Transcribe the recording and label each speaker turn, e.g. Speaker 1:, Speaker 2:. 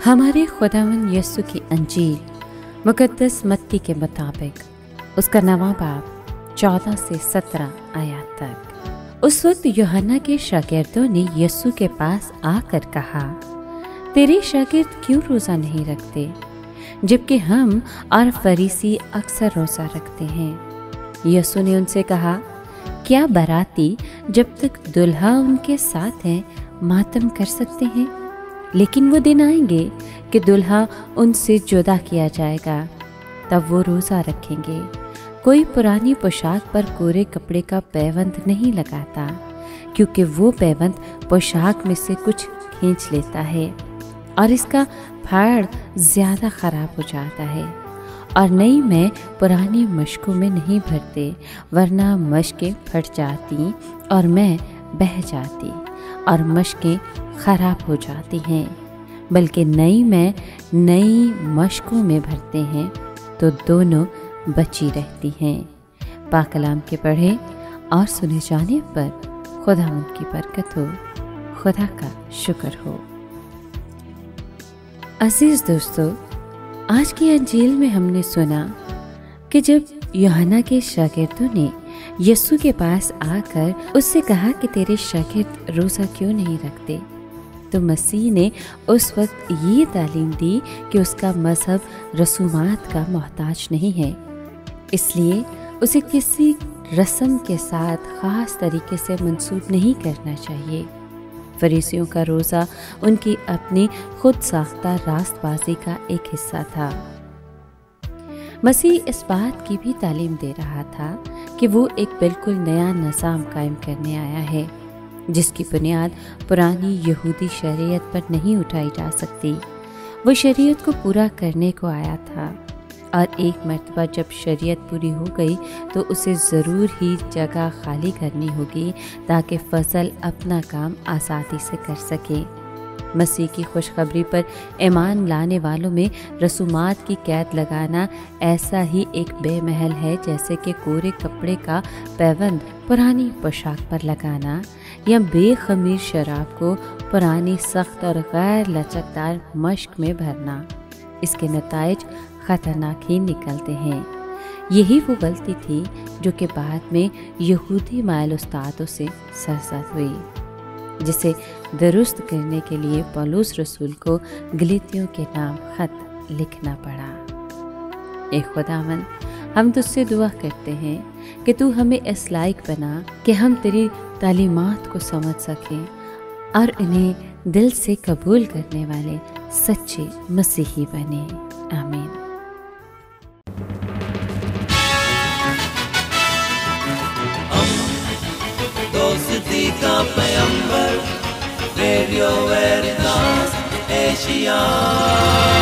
Speaker 1: हमारे खुदावंद यीशु की अंजील मुकद्दस मत्ती के मुताबिक उसका 9वां बाब 14 से 17 आयत तक। उस वक्त यूहन्ना के शागिर्दों ने यीशु के पास आकर कहा, तेरे शागिर्द क्यों रोज़ा नहीं रखते, जबकि हम और फरीसी अक्सर रोज़ा रखते हैं। यीशु ने उनसे कहा, क्या बाराती जब तक दुल्हा उनके साथ है मातम कर सकते हैं? लेकिन वो दिन आएंगे कि दुल्हा उनसे जुदा किया जाएगा, तब वो रोज़ा रखेंगे। कोई पुरानी पोशाक पर कोरे कपड़े का पैबंद नहीं लगाता, क्योंकि वो पैबंद पोशाक में से कुछ खींच लेता है और इसका फाड़ ज़्यादा ख़राब हो जाता है। और नई में पुरानी मशकों में नहीं भरते, वरना मशकें फट जाती और मैं बह जाती और मशकें ख़राब हो जाती हैं, बल्कि नई में नई मशकों में भरते हैं तो दोनों बची रहती हैं। पाक कलाम के पढ़े और सुने जाने पर खुदावंद की बरकत हो, खुदा का शुक्र हो। अजीज दोस्तों, आज की अंजील में हमने सुना कि जब यूहन्ना के शागिर्दों ने यीशु के पास आकर उससे कहा कि तेरे शागिर्द रोज़ा क्यों नहीं रखते, तो मसीह ने उस वक्त ये तालीम दी कि उसका मज़हब रसूमात का मोहताज नहीं है, इसलिए उसे किसी रस्म के साथ ख़ास तरीके से मंसूब नहीं करना चाहिए। फरीसियों का रोज़ा उनकी अपनी खुद साख्ता रास्तबाजी का एक हिस्सा था। मसीह इस बात की भी तालीम दे रहा था कि वो एक बिल्कुल नया निज़ाम कायम करने आया है, जिसकी बुनियाद पुरानी यहूदी शरीयत पर नहीं उठाई जा सकती। वो शरीयत को पूरा करने को आया था, और एक मर्तबा जब शरीयत पूरी हो गई तो उसे ज़रूर ही जगह खाली करनी होगी ताकि फ़सल अपना काम आसानी से कर सके। मसीह की खुशखबरी पर ईमान लाने वालों में रसूमात की कैद लगाना ऐसा ही एक बेमहल है जैसे कि कोरे कपड़े का पैबंद पुरानी पोशाक पर लगाना या बेखमीर शराब को पुरानी सख्त और गैर लचकदार मश्क में भरना। इसके नताइज ख़तरनाक ही निकलते हैं। यही वो गलती थी जो कि बाद में यहूदी माइल उस्तादों से सरजद हुई, जिसे दुरुस्त करने के लिए पौलुस रसूल को गलीतियों के नाम ख़त लिखना पड़ा। ए खुदावंद, हम तुझसे दुआ करते हैं कि तू हमें इस लायक बना कि हम तेरी तालीमात को समझ सकें और इन्हें दिल से कबूल करने वाले सच्चे मसीही बने। आमीन।
Speaker 2: दोस्ती का पैगंबर, रेडियो वेरिटास एशिया।